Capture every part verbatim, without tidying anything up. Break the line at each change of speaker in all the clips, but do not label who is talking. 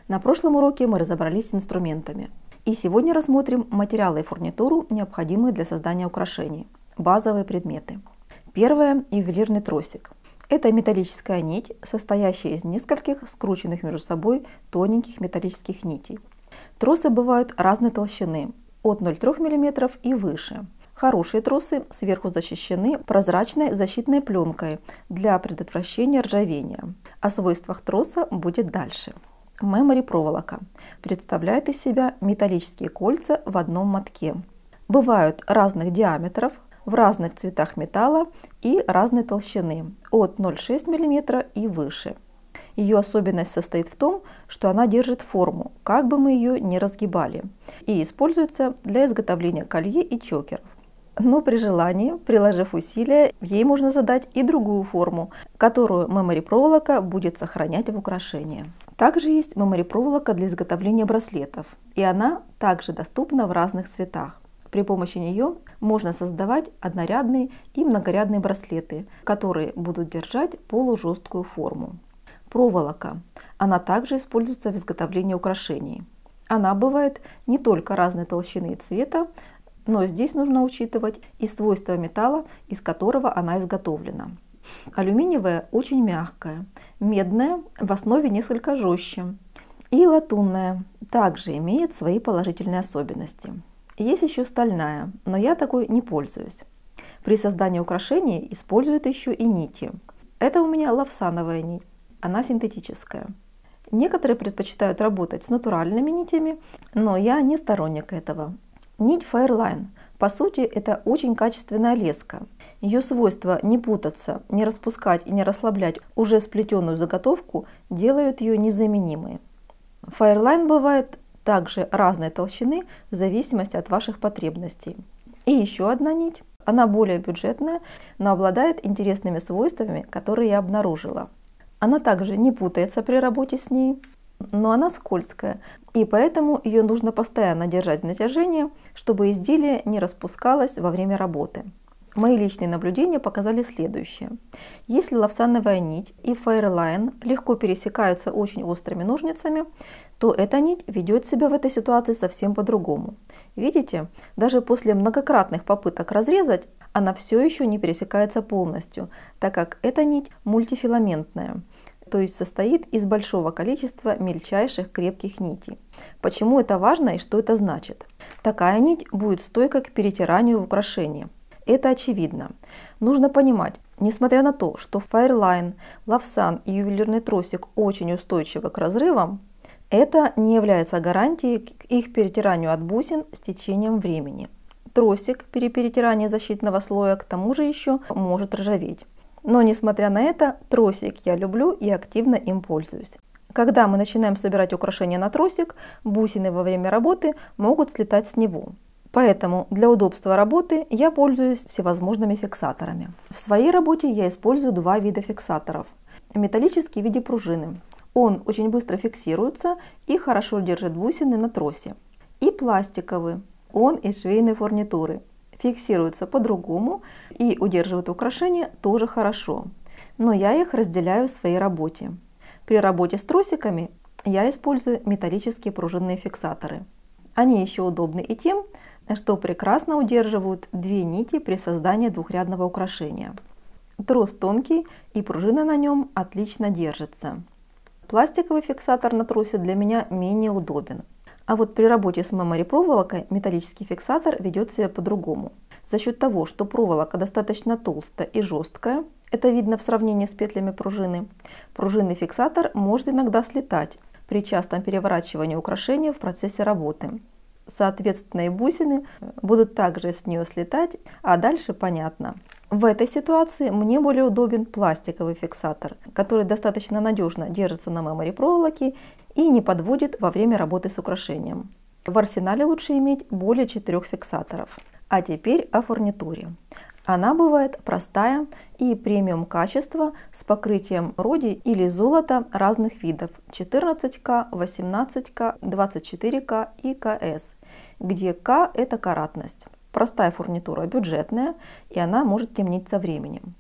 На прошлом уроке мы разобрались с инструментами. И сегодня рассмотрим материалы и фурнитуру, необходимые для создания украшений. Базовые предметы. Первое – ювелирный тросик. Это металлическая нить, состоящая из нескольких скрученных между собой тоненьких металлических нитей. Тросы бывают разной толщины, от ноль целых трёх миллиметров и выше. Хорошие тросы сверху защищены прозрачной защитной пленкой для предотвращения ржавения. О свойствах троса будет дальше. Мемори проволока представляет из себя металлические кольца в одном мотке. Бывают разных диаметров, в разных цветах металла и разной толщины, от ноль целых шесть десятых миллиметра и выше. Ее особенность состоит в том, что она держит форму, как бы мы ее ни разгибали, и используется для изготовления колье и чокеров. Но при желании, приложив усилия, ей можно задать и другую форму, которую мемори проволока будет сохранять в украшении. Также есть мемори проволока для изготовления браслетов, и она также доступна в разных цветах. При помощи нее можно создавать однорядные и многорядные браслеты, которые будут держать полужесткую форму. Проволока. Она также используется в изготовлении украшений. Она бывает не только разной толщины и цвета, но здесь нужно учитывать и свойства металла, из которого она изготовлена. Алюминиевая очень мягкая, медная в основе несколько жестче, и латунная также имеет свои положительные особенности. Есть еще стальная, но я такой не пользуюсь. При создании украшений используют еще и нити. Это у меня лавсановая нить, она синтетическая. Некоторые предпочитают работать с натуральными нитями, но я не сторонник этого. Нить Fairline. По сути, это очень качественная леска. Ее свойство не путаться, не распускать и не расслаблять уже сплетенную заготовку делают ее незаменимой. Fairline бывает также разной толщины в зависимости от ваших потребностей. И еще одна нить. Она более бюджетная, но обладает интересными свойствами, которые я обнаружила. Она также не путается при работе с ней, но она скользкая, и поэтому ее нужно постоянно держать в натяжении, чтобы изделие не распускалось во время работы. Мои личные наблюдения показали следующее. Если лавсановая нить и Fairline легко пересекаются очень острыми ножницами, то эта нить ведет себя в этой ситуации совсем по-другому. Видите, даже после многократных попыток разрезать, она все еще не пересекается полностью, так как эта нить мультифиламентная, то есть состоит из большого количества мельчайших крепких нитей. Почему это важно и что это значит? Такая нить будет стойка к перетиранию в украшении. Это очевидно. Нужно понимать, несмотря на то, что Fairline, лавсан и ювелирный тросик очень устойчивы к разрывам, это не является гарантией к их перетиранию от бусин с течением времени. Тросик при перетирании защитного слоя к тому же еще может ржаветь. Но несмотря на это, тросик я люблю и активно им пользуюсь. Когда мы начинаем собирать украшения на тросик, бусины во время работы могут слетать с него. Поэтому для удобства работы я пользуюсь всевозможными фиксаторами. В своей работе я использую два вида фиксаторов. Металлический в виде пружины. Он очень быстро фиксируется и хорошо держит бусины на тросе. И пластиковый. Он из швейной фурнитуры. Фиксируется по-другому и удерживает украшения тоже хорошо. Но я их разделяю в своей работе. При работе с тросиками я использую металлические пружинные фиксаторы. Они еще удобны и тем, что прекрасно удерживают две нити при создании двухрядного украшения. Трос тонкий и пружина на нем отлично держится. Пластиковый фиксатор на тросе для меня менее удобен. А вот при работе с мемори проволокой металлический фиксатор ведет себя по-другому. За счет того, что проволока достаточно толстая и жесткая, это видно в сравнении с петлями пружины, пружинный фиксатор может иногда слетать при частом переворачивании украшения в процессе работы. Соответственно, и бусины будут также с нее слетать, а дальше понятно. В этой ситуации мне более удобен пластиковый фиксатор, который достаточно надежно держится на мемори проволоке и не подводит во время работы с украшением. В арсенале лучше иметь более четырех фиксаторов. А теперь о фурнитуре. Она бывает простая и премиум качества с покрытием роди или золота разных видов четырнадцать ка, восемнадцать ка, двадцать четыре ка и ка эс, где К это каратность. Простая фурнитура бюджетная, и она может темнеть со временем.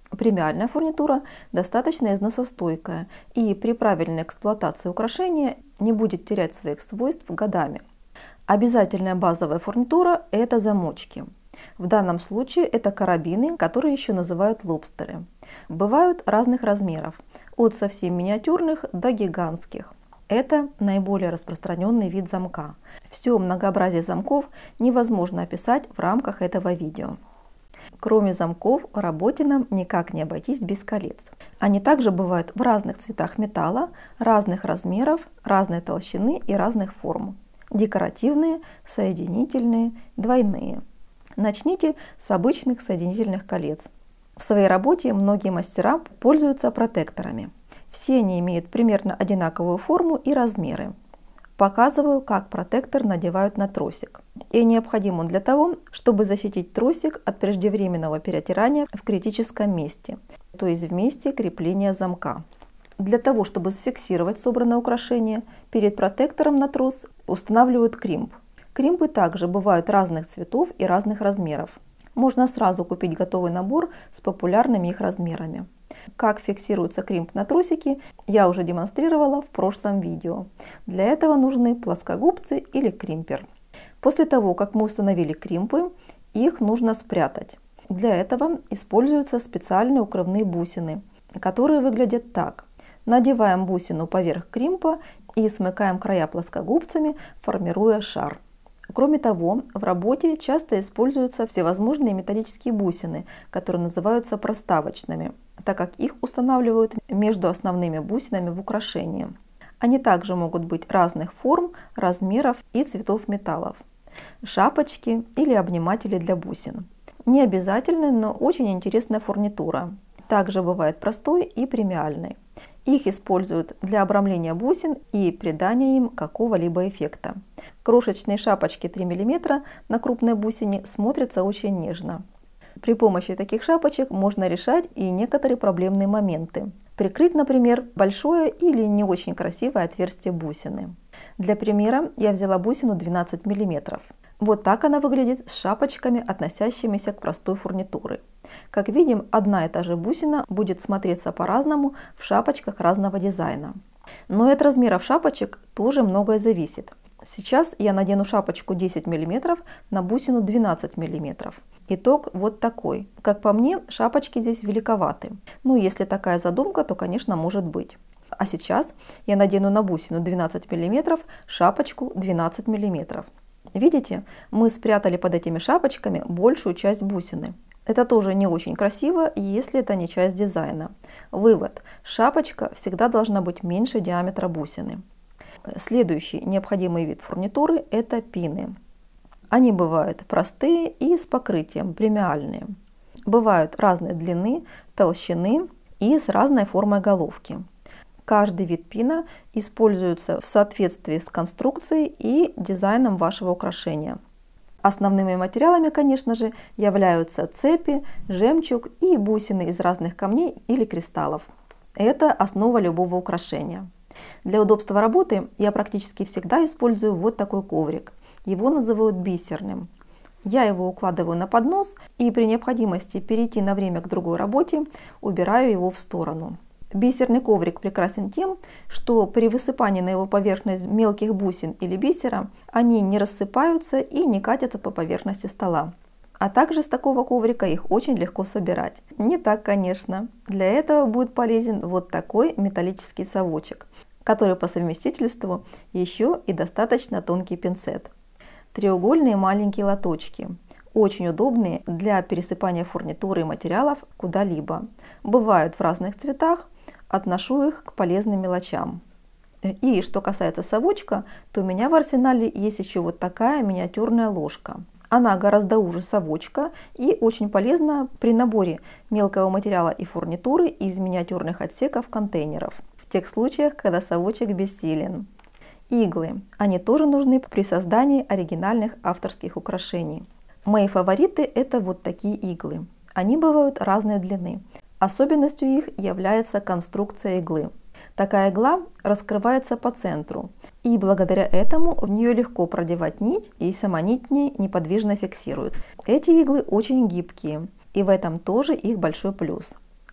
Премиальная фурнитура достаточно износостойкая и при правильной эксплуатации украшения не будет терять своих свойств годами. Обязательная базовая фурнитура – это замочки. В данном случае это карабины, которые еще называют лобстеры. Бывают разных размеров, от совсем миниатюрных до гигантских. Это наиболее распространенный вид замка. Все многообразие замков невозможно описать в рамках этого видео. Кроме замков, в работе нам никак не обойтись без колец. Они также бывают в разных цветах металла, разных размеров, разной толщины и разных форм. Декоративные, соединительные, двойные. Начните с обычных соединительных колец. В своей работе многие мастера пользуются протекторами. Все они имеют примерно одинаковую форму и размеры. Показываю, как протектор надевают на тросик. И необходим он для того, чтобы защитить тросик от преждевременного перетирания в критическом месте, то есть в месте крепления замка. Для того, чтобы зафиксировать собранное украшение, перед протектором на трос устанавливают кримп. Кримпы также бывают разных цветов и разных размеров. Можно сразу купить готовый набор с популярными их размерами. Как фиксируется кримп на тросике, я уже демонстрировала в прошлом видео. Для этого нужны плоскогубцы или кримпер. После того, как мы установили кримпы, их нужно спрятать. Для этого используются специальные укрывные бусины, которые выглядят так. Надеваем бусину поверх кримпа и смыкаем края плоскогубцами, формируя шар. Кроме того, в работе часто используются всевозможные металлические бусины, которые называются проставочными, так как их устанавливают между основными бусинами в украшении. Они также могут быть разных форм, размеров и цветов металлов. Шапочки или обниматели для бусин. Не обязательная, но очень интересная фурнитура. Также бывает простой и премиальный. Их используют для обрамления бусин и придания им какого-либо эффекта. Крошечные шапочки три миллиметра на крупной бусине смотрятся очень нежно. При помощи таких шапочек можно решать и некоторые проблемные моменты. Прикрыть, например, большое или не очень красивое отверстие бусины. Для примера я взяла бусину двенадцать миллиметров. Вот так она выглядит с шапочками, относящимися к простой фурнитуре. Как видим, одна и та же бусина будет смотреться по-разному в шапочках разного дизайна. Но и от размеров шапочек тоже многое зависит. Сейчас я надену шапочку десять миллиметров на бусину двенадцать миллиметров. Итог вот такой. Как по мне, шапочки здесь великоваты. Ну, если такая задумка, то, конечно, может быть. А сейчас я надену на бусину двенадцать миллиметров шапочку двенадцать миллиметров. Видите, мы спрятали под этими шапочками большую часть бусины. Это тоже не очень красиво, если это не часть дизайна. Вывод. Шапочка всегда должна быть меньше диаметра бусины. Следующий необходимый вид фурнитуры – это пины. Они бывают простые и с покрытием, премиальные. Бывают разной длины, толщины и с разной формой головки. Каждый вид пина используется в соответствии с конструкцией и дизайном вашего украшения. Основными материалами, конечно же, являются цепи, жемчуг и бусины из разных камней или кристаллов. Это основа любого украшения. Для удобства работы я практически всегда использую вот такой коврик. Его называют бисерным. Я его укладываю на поднос и при необходимости перейти на время к другой работе убираю его в сторону. Бисерный коврик прекрасен тем, что при высыпании на его поверхность мелких бусин или бисера они не рассыпаются и не катятся по поверхности стола. А также с такого коврика их очень легко собирать. Не так, конечно. Для этого будет полезен вот такой металлический совочек, который по совместительству еще и достаточно тонкий пинцет. Треугольные маленькие лоточки. Очень удобные для пересыпания фурнитуры и материалов куда-либо. Бывают в разных цветах. Отношу их к полезным мелочам. И что касается совочка, то у меня в арсенале есть еще вот такая миниатюрная ложка. Она гораздо уже совочка и очень полезна при наборе мелкого материала и фурнитуры из миниатюрных отсеков контейнеров, в тех случаях, когда совочек бессилен. Иглы. Они тоже нужны при создании оригинальных авторских украшений. Мои фавориты – это вот такие иглы. Они бывают разной длины. Особенностью их является конструкция иглы. Такая игла раскрывается по центру, и благодаря этому в нее легко продевать нить, и сама нить в ней неподвижно фиксируется. Эти иглы очень гибкие, и в этом тоже их большой плюс.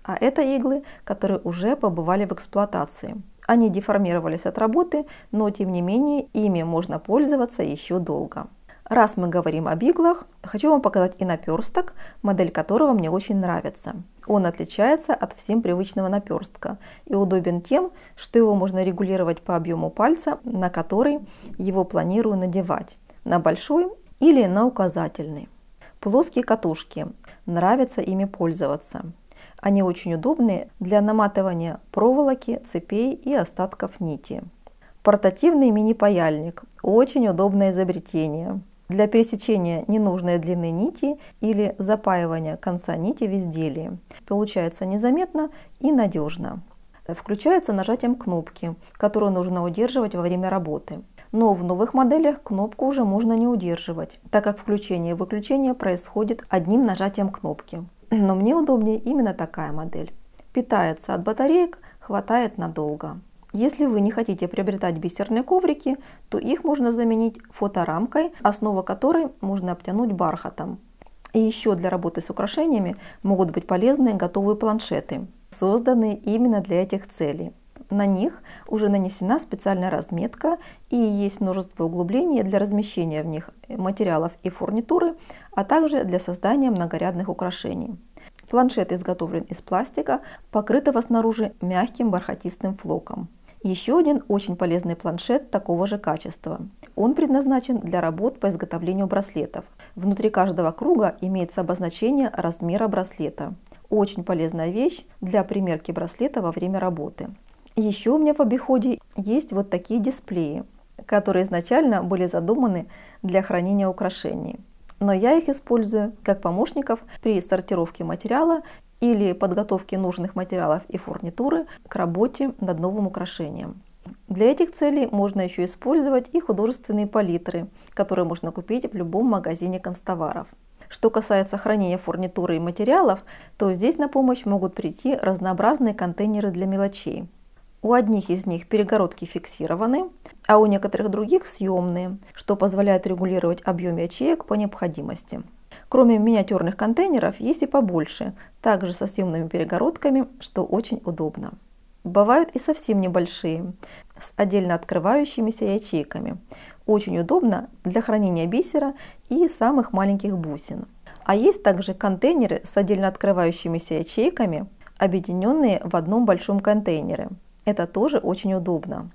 А это иглы, которые уже побывали в эксплуатации. Они деформировались от работы, но тем не менее ими можно пользоваться еще долго. Раз мы говорим об иглах, хочу вам показать и наперсток, модель которого мне очень нравится. Он отличается от всем привычного наперстка и удобен тем, что его можно регулировать по объему пальца, на который его планирую надевать, на большой или на указательный. Плоские катушки, нравится ими пользоваться. Они очень удобны для наматывания проволоки, цепей и остатков нити. Портативный мини-паяльник, очень удобное изобретение. Для пересечения ненужной длины нити или запаивания конца нити в изделии. Получается незаметно и надежно. Включается нажатием кнопки, которую нужно удерживать во время работы. Но в новых моделях кнопку уже можно не удерживать, так как включение и выключение происходит одним нажатием кнопки. Но мне удобнее именно такая модель. Питается от батареек, хватает надолго. Если вы не хотите приобретать бисерные коврики, то их можно заменить фоторамкой, основу которой можно обтянуть бархатом. И еще для работы с украшениями могут быть полезны готовые планшеты, созданные именно для этих целей. На них уже нанесена специальная разметка и есть множество углублений для размещения в них материалов и фурнитуры, а также для создания многорядных украшений. Планшет изготовлен из пластика, покрытого снаружи мягким бархатистым флоком. Еще один очень полезный планшет такого же качества. Он предназначен для работ по изготовлению браслетов. Внутри каждого круга имеется обозначение размера браслета. Очень полезная вещь для примерки браслета во время работы. Еще у меня в обиходе есть вот такие дисплеи, которые изначально были задуманы для хранения украшений. Но я их использую как помощников при сортировке материала или подготовке нужных материалов и фурнитуры к работе над новым украшением. Для этих целей можно еще использовать и художественные палитры, которые можно купить в любом магазине канцтоваров. Что касается хранения фурнитуры и материалов, то здесь на помощь могут прийти разнообразные контейнеры для мелочей. У одних из них перегородки фиксированы, а у некоторых других съемные, что позволяет регулировать объем ячеек по необходимости. Кроме миниатюрных контейнеров есть и побольше, также со съемными перегородками, что очень удобно. Бывают и совсем небольшие, с отдельно открывающимися ячейками. Очень удобно для хранения бисера и самых маленьких бусин. А есть также контейнеры с отдельно открывающимися ячейками, объединенные в одном большом контейнере. Это тоже очень удобно.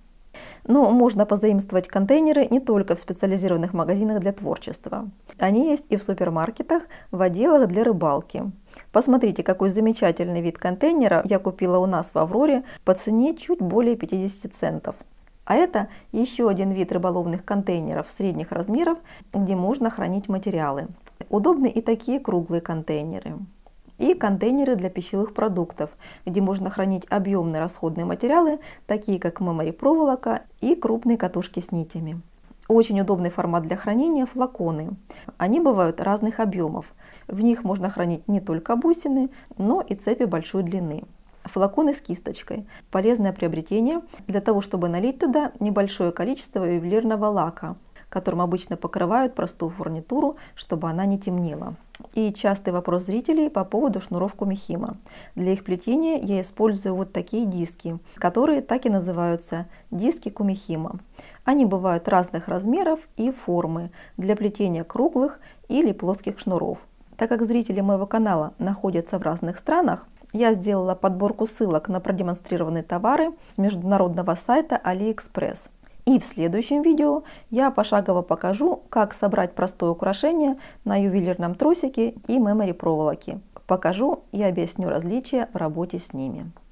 Но можно позаимствовать контейнеры не только в специализированных магазинах для творчества. Они есть и в супермаркетах, в отделах для рыбалки. Посмотрите, какой замечательный вид контейнера я купила у нас в Авроре по цене чуть более пятидесяти центов. А это еще один вид рыболовных контейнеров средних размеров, где можно хранить материалы. Удобны и такие круглые контейнеры. И контейнеры для пищевых продуктов, где можно хранить объемные расходные материалы, такие как мемори-проволока и крупные катушки с нитями. Очень удобный формат для хранения – флаконы. Они бывают разных объемов. В них можно хранить не только бусины, но и цепи большой длины. Флаконы с кисточкой – полезное приобретение для того, чтобы налить туда небольшое количество ювелирного лака, которым обычно покрывают простую фурнитуру, чтобы она не темнела. И частый вопрос зрителей по поводу шнуров кумихима. Для их плетения я использую вот такие диски, которые так и называются диски кумихима. Они бывают разных размеров и формы для плетения круглых или плоских шнуров. Так как зрители моего канала находятся в разных странах, я сделала подборку ссылок на продемонстрированные товары с международного сайта AliExpress. И в следующем видео я пошагово покажу, как собрать простое украшение на ювелирном тросике и мемори проволоке. Покажу и объясню различия в работе с ними.